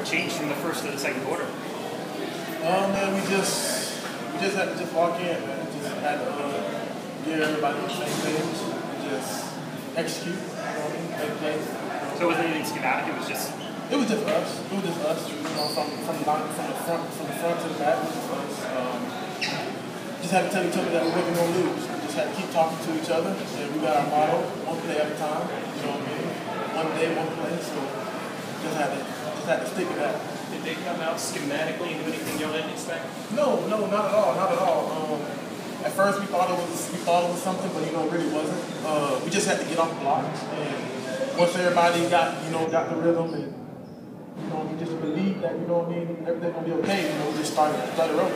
What changed from the first to the second quarter? Man, we just had to just walk in, man. Just had to get everybody on the same page and just execute. You know what I mean? Make plays. So it wasn't anything schematic. It was just us. It was just us. You know, from the front to the back. It was just us. Just had to tell each other that we wasn't gonna lose. We just had to keep talking to each other, and we got our motto: one play at a time. You know what I mean? One day, one play. So just had to stick with that. Did they come out schematically and do anything y'all didn't expect? No, not at all. At first we thought it was something, but it really wasn't. We just had to get off the block, and once everybody got the rhythm, and we just believed that everything gonna be okay. We just started rolling.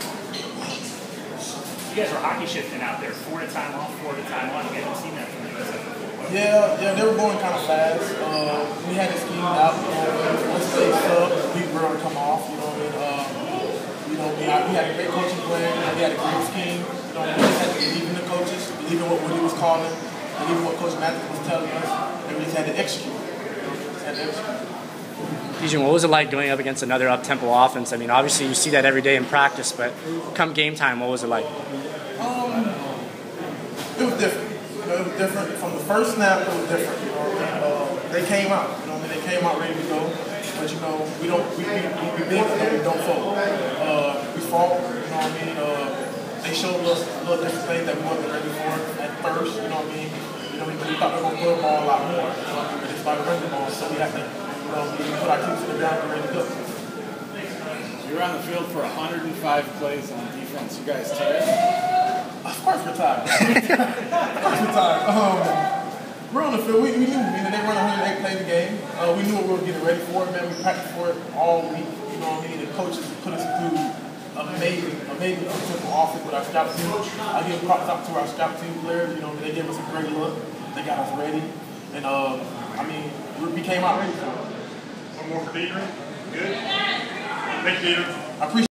You guys were hockey shifting out there, 4 at a time off, 4 at a time on. You haven't seen that from the USF before. Yeah, they were going kind of fast. We had it schemed out. Once they sub, we were gonna come off. We had a great coaching plan. We had a great scheme. We just had to believe in the coaches, believe in what Woody was calling, believe in what Coach Matthews was telling us, and we just had to execute. Dijon, what was it like going up against another up-tempo offense? I mean, obviously you see that every day in practice, but come game time, what was it like? It was different. It was different from the first snap. It was different. They came out. They came out ready to go. But we big and we don't fold. We fought. They showed us a little different things that we wasn't ready for at first. We thought they were gonna put the ball a lot more. But they started running the ball, so we had to. We put our teams to the ground and ready to go. You were on the field for 105 plays on defense. You guys tired? Of course we're tired. We're on the field. We knew. They run 108 plays a game. We knew what we were getting ready for. Man, we practiced for it all week. The coaches put us through amazing up-tempo offense with our scout team. I give props out to our scout team players. They gave us a great look. They got us ready, and we came out ready for it. One more for Deidre. Good. Thank you, Deidre. I appreciate